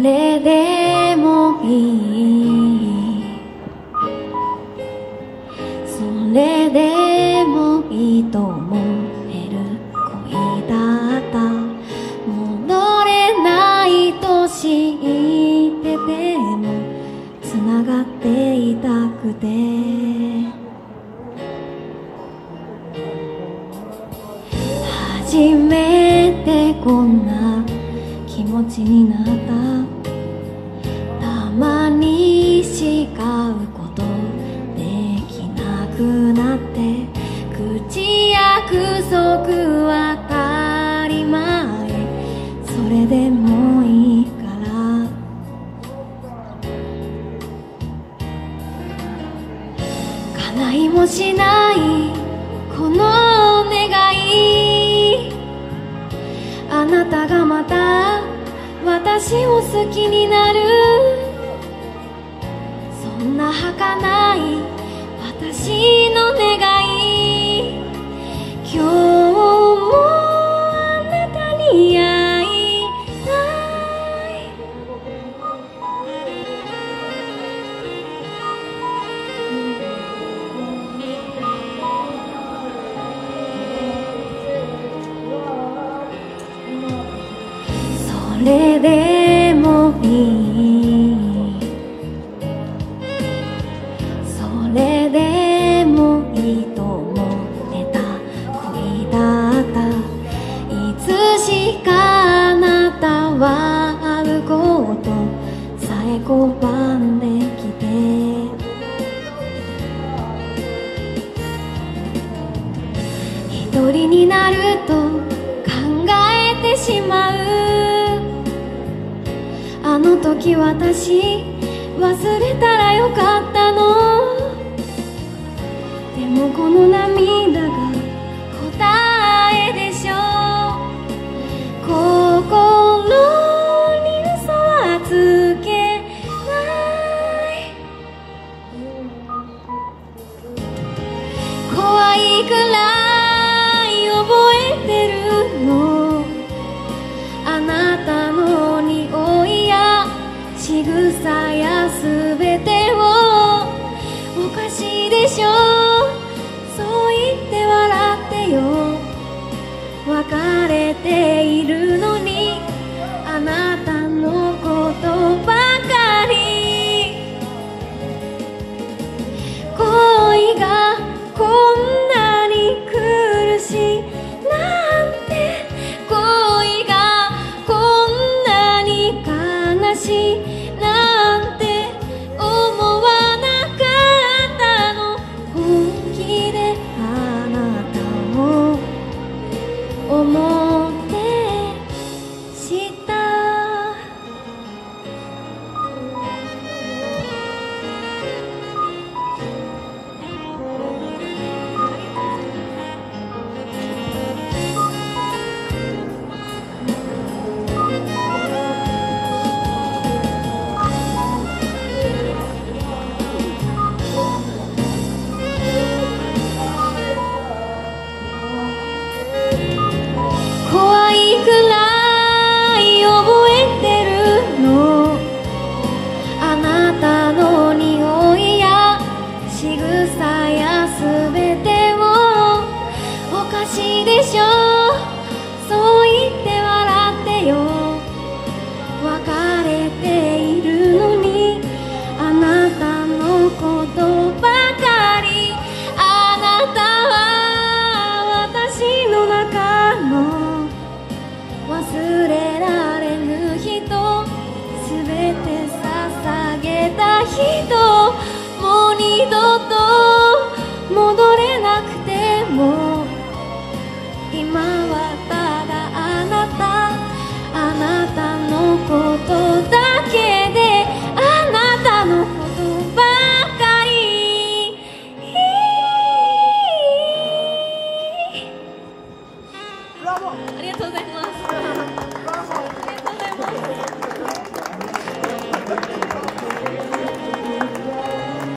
れでもいい、それでもいいと思える恋だった。戻れないと知ってても繋がっていたくて、初めてこんな気持ちになった。たまに誓うことできなくなって、口約束は当たり前、それでもいいから。叶いもしないこの願い、あなたがまた私を好きになる、そんな儚い私の願い。今日もあなたに会いたい。それでもいい、それでもいいと思えた恋だった。いつしかあなたは会うことさえ拒んできて、一人になると考えてしまう。あの時私忘れたらよかったの。でもこの涙が答えでしょう。心に嘘はつけない。怖いくらい覚えてるの、あなたの匂いや仕草やすべてを。おかしいでしょ、そう言って笑ってよ。別れているのにあなたのことばかり。恋がこんなに苦しいなんて、恋がこんなに悲しいなんて思わなかったの。本気であなたを思ってした。怖いくらい覚えてるの、あなたの匂いや仕草やすべてを。おかしいでしょ、そう言って笑ってよ。別れているのにあなたのことばかり。あなたは私の中の忘れられぬ人、すべて捧げた人。もう二度と戻れなくても今は